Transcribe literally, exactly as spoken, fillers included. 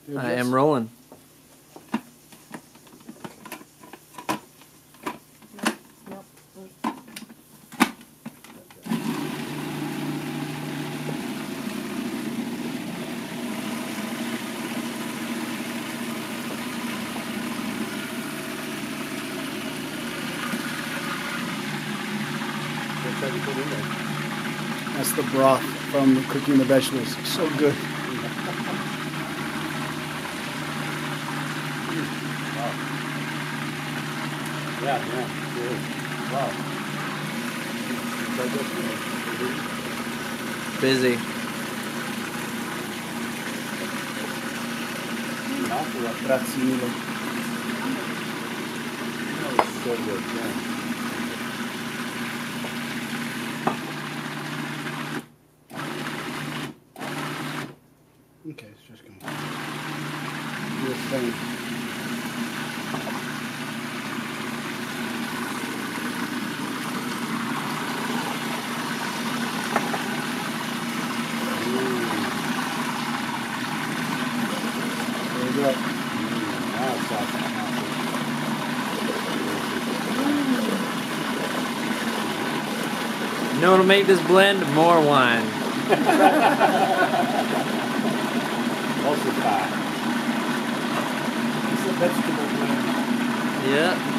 I am rolling. That's the broth from cooking the vegetables. So good. Wow. Yeah, yeah, good. Wow. Busy. Grazie mille. That was so good, yeah. Okay, it's just gonna do its thing. There you go. Mm, that's awesome. You know what'll make this blend? More wine. Also fat. It's a vegetable blend. Yeah.